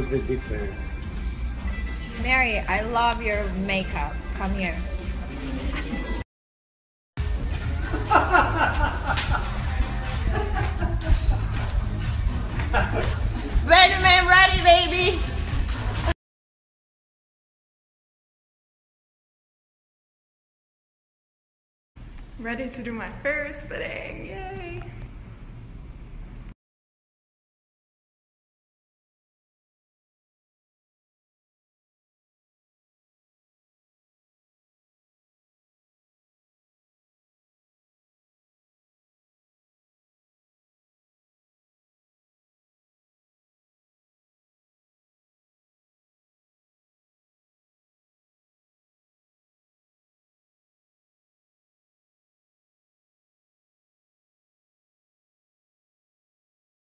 feel the difference. Mary, I love your makeup. Come here. Benjamin, ready, baby? Ready to do my first fitting, yay!